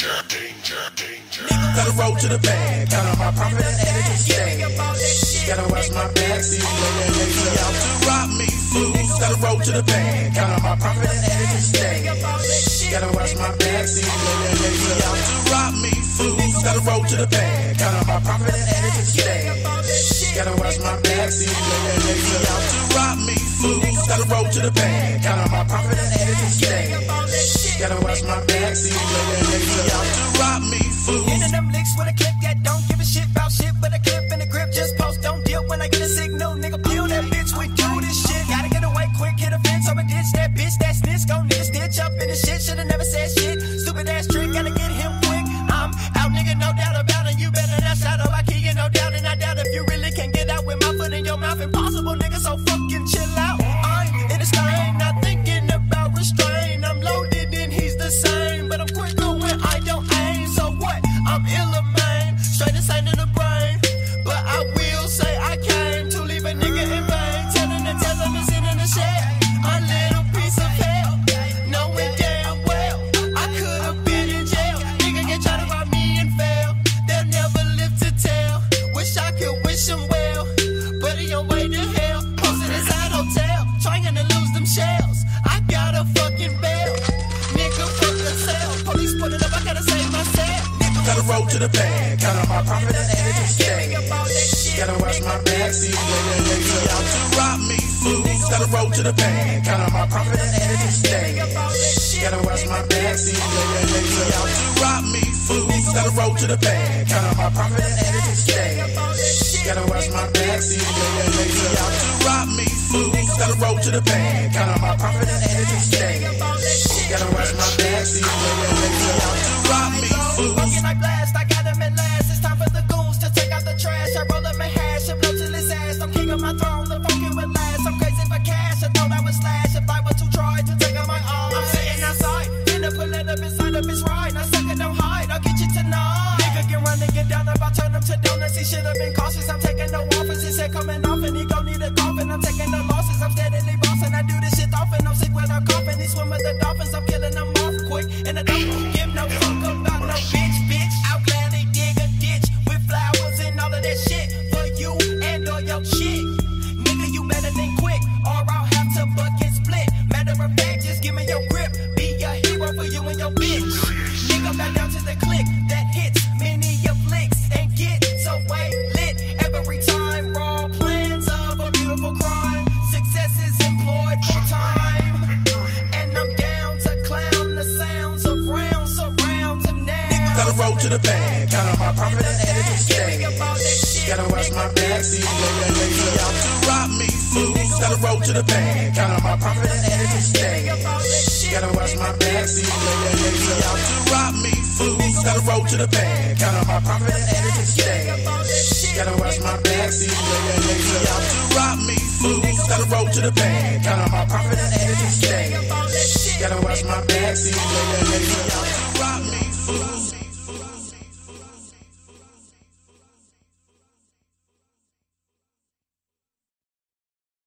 Gotta roll to the bag, count on my profit and add it to stash. Gotta watch my back, see lazy out to rob me, fools. Gotta roll to the bag, count on my profit and add it to stash. Gotta watch my back, see lazy out to rob me, fools. Gotta roll to the bag, count on my profit and add it to stash. Gotta watch my back, see lazy out to rob me, fools. Gotta roll to the bag, count on my profit and add it to stash. Gotta watch my back, see lazy out to rob me, fools. Into them licks with a clip that don't give a shit about shit, but a clip in the grip, just post, don't deal when I get a signal, nigga, peel that bitch, we do this shit. Gotta get away quick, hit a fence, I'ma ditch that bitch, that's this, gon' need a stitch up in the shit, should've never said shit, stupid ass trick, gotta get him quick, I'm out, nigga, no doubt about it, you better not shadow, I keep you no doubt, and I doubt if you really can get out with my foot in your mouth, impossible, nigga, so fucking chill out. I'm in this thing, not thinking about restraint, I'm loaded and he's the same, but I'm quicker when I don't aim, so what, I'm ill of man, straight insane in the brain, but I will say I came to leave a nigga in vain, telling the tale I'm sitting in the shed, a little piece of hell, knowing damn well, I could've been in jail, nigga can try to rob me and fail, they'll never live to tell, wish I could wish him well, but he on way to hell, posted inside hotel, trying to lose them shells, I got a fucking bail, nigga fuck the cell, police put it up, I gotta save myself. Gotta roll to the bag, count on my profit and add it to stash. Gotta watch my back, see lazy out to rob me, fools. Gotta roll to the bag, count on my profit and add it to stash. Gotta watch my back, see lazy out to rob me, fools. Gotta roll to the bag, count on my profit and add it to stash. Gotta watch my back, see lazy out to rob me, fools. Gotta roll to the bag, count on my profit and add it to stash. Gotta watch my back, see lazy out to rob me, fools. Fucking I blast, I got him at last. It's time for the goons to take out the trash. I roll up my hash and blow till his ass. I'm king of my throne, the fucking will last. I'm crazy for cash, I thought I would slash if I were to try to take out my arm. I'm sitting outside, in a pull it up inside of his ride. I suck it, don't hide, I'll get you tonight. Nigga can run and get down, about turn him to donuts. He should've been cautious, I'm taking no offers. He said coming off and he gon' need a coffin. I'm taking no losses, I'm steadily bossing. I do this shit often, I'm sick with a coffin. He swim with the dolphins, I'm killing them off quick. And I don't give no fuck about no bitch. I'll gladly dig a ditch with flowers and all of that shit for you and all your shit. Nigga, you better think quick, or I'll have to bucket split. Matter of fact, just give me your grip, be a hero for you and your bitch. Nigga, back down to the click that hits many of flicks and get so way lit every time. Raw plans of a beautiful crime, success is employed for time, and I'm down to clown the sounds of rounds surrounds him now. Gotta roll to the bag, count on my profit and add it to stash. Gotta watch my back, see lazy out to rob me, fools. Gotta roll to the bag, count on my profit and add it to stash. Gotta watch my back, see lazy out to rob me, fools. Gotta roll to the bag, count on my profit and add it to stash. Gotta watch my back, see lazy out to rob me, fools. Gotta roll to the bag, count on my profit and add it to stash. Gotta watch my back, see lazy out to rob me, fools.